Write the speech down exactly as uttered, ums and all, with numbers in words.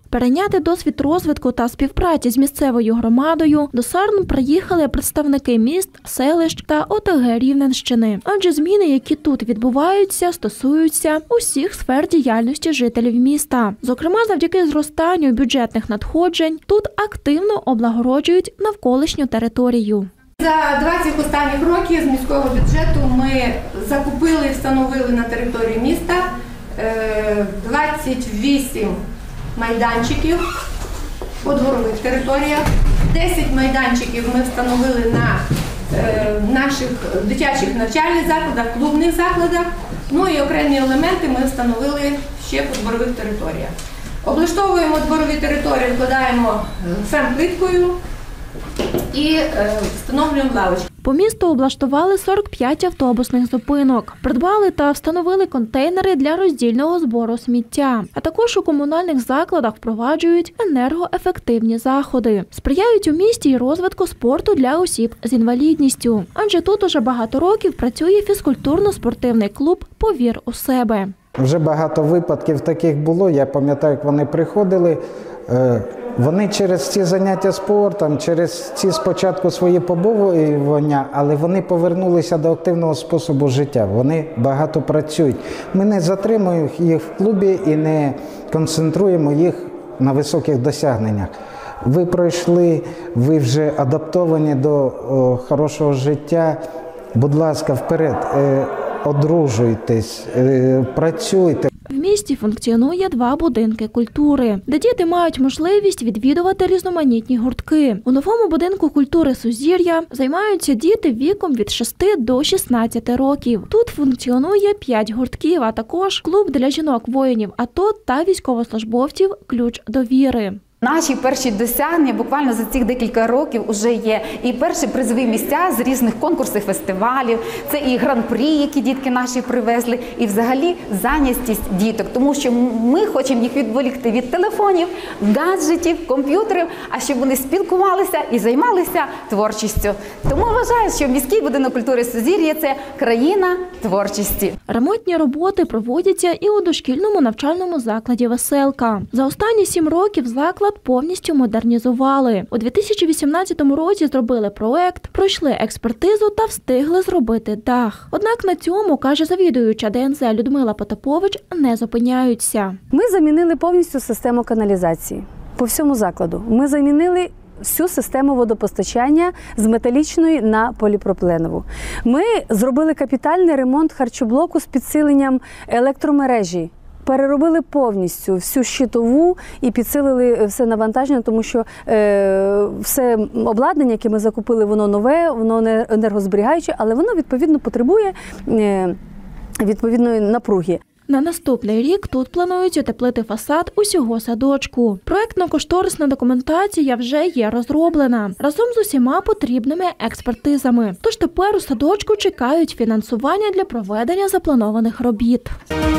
Перейняти досвід розвитку та співпраці з місцевою громадою до Сарн приїхали представники міст, селищ та О Те Ге Рівненщини. Адже зміни, які тут відбуваються, стосуються усіх сфер діяльності жителів міста. Зокрема, завдяки зростанню бюджетних надходжень тут активно облагороджують навколишню територію. За двадцять останніх років з міського бюджету ми закупили і встановили на території міста двадцять вісім майданчиків по дворових територіях, десять майданчиків ми встановили на наших дитячих навчальних закладах, клубних закладах, ну і окремі елементи ми встановили ще по дворових територіях. Облаштовуємо дворові території, вкладаємо фем-плиткою і встановлюємо лавочки. По місту облаштували сорок п'ять автобусних зупинок, придбали та встановили контейнери для роздільного збору сміття. А також у комунальних закладах впроваджують енергоефективні заходи. Сприяють у місті й розвитку спорту для осіб з інвалідністю. Адже тут уже багато років працює фізкультурно-спортивний клуб «Повір у себе». Вже багато випадків таких було. Я пам'ятаю, як вони приходили. Вони через ці заняття спортом, через ці спочатку свої побоювання, але вони повернулися до активного способу життя. Вони багато працюють. Ми не затримуємо їх в клубі і не концентруємо їх на високих досягненнях. Ви пройшли, ви вже адаптовані до о, хорошого життя. Будь ласка, вперед, е, одружуйтесь, е, працюйте. В місті функціонує два будинки культури, де діти мають можливість відвідувати різноманітні гуртки. У новому будинку культури «Сузір'я» займаються діти віком від шести до шістнадцяти років. Тут функціонує п'ять гуртків, а також клуб для жінок-воїнів АТО та військовослужбовців «Ключ довіри». Наші перші досягнення буквально за цих декілька років вже є і перші призові місця з різних конкурсів, фестивалів, це і гран-прі, які дітки наші привезли, і взагалі зайнятість діток, тому що ми хочемо їх відволікти від телефонів, гаджетів, комп'ютерів, а щоб вони спілкувалися і займалися творчістю. Тому вважаю, що міський будинок культури «Сузір'я» – це країна творчості. Ремонтні роботи проводяться і у дошкільному навчальному закладі «Веселка». За останні сім років заклад повністю модернізували. У дві тисячі вісімнадцятому році зробили проект, пройшли експертизу та встигли зробити дах. Однак на цьому, каже завідуюча Де Ен Зе Людмила Потапович, не зупиняються. Ми замінили повністю систему каналізації по всьому закладу. Ми замінили всю систему водопостачання з металічної на поліпропиленову. Ми зробили капітальний ремонт харчоблоку з підсиленням електромережі. Переробили повністю всю щитову і підсилили все навантаження, тому що е, все обладнання, яке ми закупили, воно нове, воно не енергозберігаюче, але воно відповідно потребує е, відповідної напруги. На наступний рік тут планують утеплити фасад усього садочку. Проектно-кошторисна документація вже є розроблена разом з усіма потрібними експертизами. Тож тепер у садочку чекають фінансування для проведення запланованих робіт.